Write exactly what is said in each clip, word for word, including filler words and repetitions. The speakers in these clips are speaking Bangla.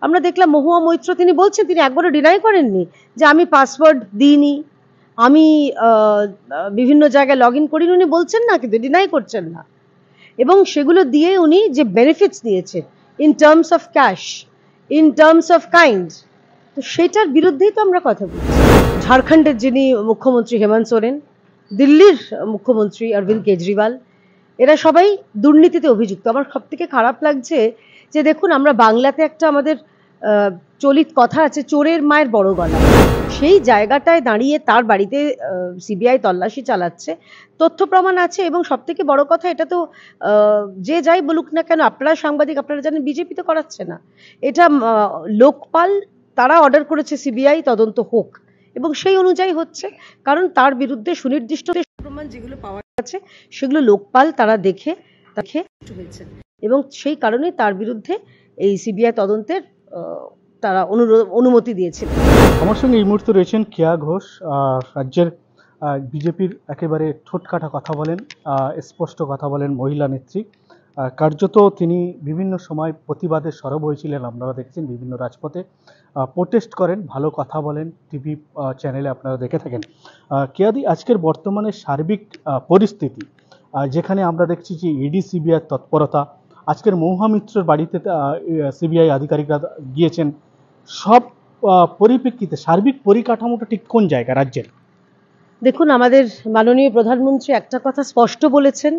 আমরা দেখলাম মহুয়া মৈত্র তিনি বলছেন, তিনি একবারও ডিনাই করেননি যে আমি পাসওয়ার্ড দিইনি, আমি বিভিন্ন জায়গায় লগ ইন করিনি। উনি বলছেন না, কিন্তু ডিনাই করছেন না। এবং সেগুলো দিয়ে উনি যে বেনিফিটস দিয়েছেন in terms of cash, in terms of kind, তো সেটার বিরুদ্ধেই তো আমরা কথা বলছি। ঝাড়খণ্ডের যিনি মুখ্যমন্ত্রী হেমন্ত সোরেন, দিল্লির মুখ্যমন্ত্রী অরবিন্দ কেজরিওয়াল, এরা সবাই দুর্নীতিতে অভিযুক্ত। আমার সব থেকে খারাপ লাগছে যে দেখুন, আমরা বাংলাতে একটা আমাদের চলিত কথা আছে, চোরের মায়ের বড় গলা। সেই জায়গাটায় দাঁড়িয়ে তার বাড়িতে সিবিআই তল্লাশি চালাচ্ছে, তথ্য প্রমাণ আছে। এবং সব থেকে বড় কথা, এটা তো যে যাই বলুক না কেন, আপনারা সাংবাদিক, আপনারা জানেন বিজেপি তো করাচ্ছে না এটা, লোকপাল তারা অর্ডার করেছে সিবিআই তদন্ত হোক, এবং সেই অনুযায়ী হচ্ছে। কারণ তার বিরুদ্ধে সুনির্দিষ্ট প্রমাণ যেগুলো পাওয়া গেছে সেগুলো লোকপাল তারা দেখে দেখে হয়েছে, এবং সেই কারণে তার বিরুদ্ধে এই সিবিআই তদন্তের তারা অনুমতি দিয়েছিল। আমার সঙ্গে এই মুহূর্তে রয়েছেন কেয়া ঘোষ, রাজ্যের বিজেপির একেবারে ঠোঁটকাটা কথা বলেন, স্পষ্ট কথা বলেন মহিলা নেত্রী। কার্যত তিনি বিভিন্ন সময় প্রতিবাদে সরব হয়েছিলেন, আপনারা দেখছেন বিভিন্ন রাজপথে প্রোটেস্ট করেন, ভালো কথা বলেন, টিভি চ্যানেলে আপনারা দেখে থাকেন। কেয়াদি, আজকের বর্তমানে সার্বিক পরিস্থিতি যেখানে আমরা দেখছি যে ইডি সিবিআই তৎপরতা, আজকের মহুয়া মিত্রের বাড়িতে সিবিআই আধিকারিকরা গিয়েছেন, সব পরিপ্রেক্ষিতে সার্বিক পরিকাঠামোটা ঠিক কোন জায়গা রাজ্যের? দেখুন, আমাদের মাননীয় প্রধানমন্ত্রী একটা কথা স্পষ্ট বলেছেন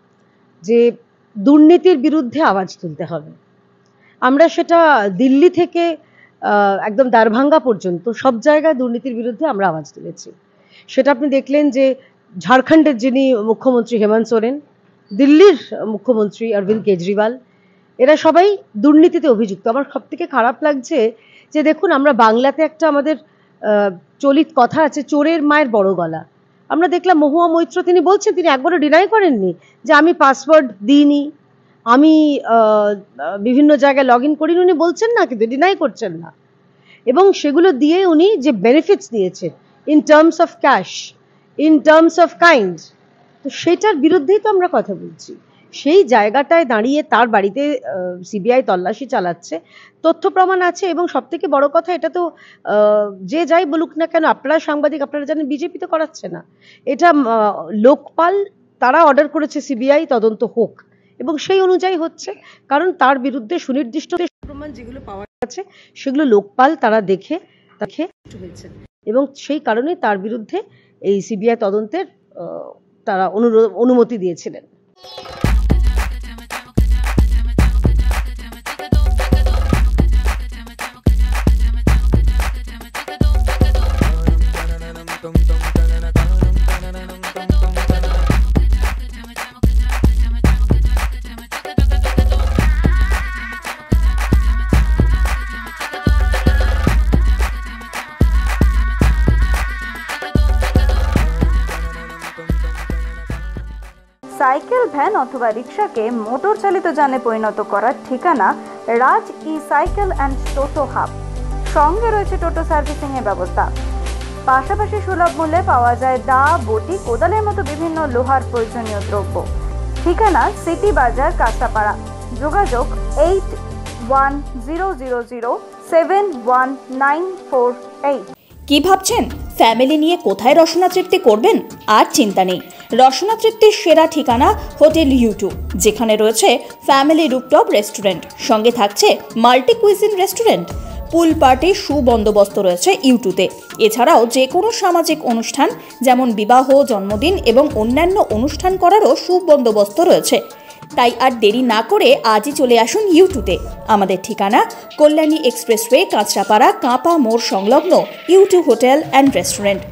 যে দুর্নীতির বিরুদ্ধে আওয়াজ তুলতে হবে। আমরা সেটা দিল্লি থেকে একদম দারভাঙ্গা পর্যন্ত সব জায়গায় দুর্নীতির বিরুদ্ধে আমরা আওয়াজ তুলেছি। সেটা আপনি দেখলেন যে ঝাড়খণ্ডের যিনি মুখ্যমন্ত্রী হেমন্ত সোরেন, দিল্লির মুখ্যমন্ত্রী অরবিন্দ কেজরিওয়াল, এরা সবাই দুর্নীতিতে অভিযুক্ত। আমার সব থেকে খারাপ লাগছে যে দেখুন, আমরা বাংলাতে একটা আমাদের চলিত কথা আছে, চোরের মায়ের বড় গলা। আমরা দেখলাম মহুয়া মৈত্র তিনি বলছেন, তিনি একবারও ডিনাই করেননি যে আমি পাসওয়ার্ড দিইনি, আমি বিভিন্ন জায়গায় লগ ইন করিনি। উনি বলছেন না, কিন্তু ডিনাই করছেন না। এবং সেগুলো দিয়ে উনি যে বেনিফিটস দিয়েছেন in terms of cash, in terms of kind, তো সেটার বিরুদ্ধেই তো আমরা কথা বলছি। সেই জায়গাটায় দাঁড়িয়ে তার বাড়িতে সিবিআই তল্লাশি চালাচ্ছে, তথ্য প্রমাণ আছে। এবং সব থেকে বড় কথা, এটা তো যে যাই বলুক না কেন, আপনারা সাংবাদিক, আপনারা জানেন বিজেপি তো করাচ্ছে না এটা, লোকপাল তারা অর্ডার করেছে সিবিআই তদন্ত হোক, এবং সেই অনুযায়ী হচ্ছে। কারণ তার বিরুদ্ধে সুনির্দিষ্ট প্রমাণ যেগুলো পাওয়া গেছে সেগুলো লোকপাল তারা দেখে দেখে হয়েছে, এবং সেই কারণে তার বিরুদ্ধে এই সিবিআই তদন্তের তারা অনুমতি দিয়েছিলেন। সাইকেল, ভ্যান অথবা রিক্সাকে মোটর চালিত যানে পরিণত করার ঠিকানা Raj e cycle and toto hub. সঙ্গে রয়েছে টোটো সার্ভিসিং এর ব্যবস্থা। পাশাপাশি সুলভ মূল্যে পাওয়া যায় দা, বটি, কোদালের মতো বিভিন্ন লোহার প্রয়োজনীয় দ্রব্য। ঠিকানা সিটি বাজার, কাঁচাপাড়া। যোগাযোগ eight one zero zero zero seven one nine four eight. কি ভাবছেন ফ্যামিলি নিয়ে কোথায় রসনা তৃপ্তি করবেন? আর চিন্তা নেই, রসনা তৃপ্তির সেরা ঠিকানা হোটেল ইউটিউব, যেখানে রয়েছে ফ্যামিলি রুপটপ রেস্টুরেন্ট, সঙ্গে থাকছে মাল্টি কুইজিন রেস্টুরেন্ট। পুল পার্টির সুবন্দোবস্ত রয়েছে ইউটিউবে। এছাড়াও যে কোনো সামাজিক অনুষ্ঠান যেমন বিবাহ, জন্মদিন এবং অন্যান্য অনুষ্ঠান করারও সুবন্দোবস্ত রয়েছে। তাই আর দেরি না করে আজই চলে আসুন ইউটিউবে। আমাদের ঠিকানা কল্যাণী এক্সপ্রেসওয়ে, কাঁচরাপাড়া, কাঁপা মোড় সংলগ্ন ইউটিউব হোটেল অ্যান্ড রেস্টুরেন্ট।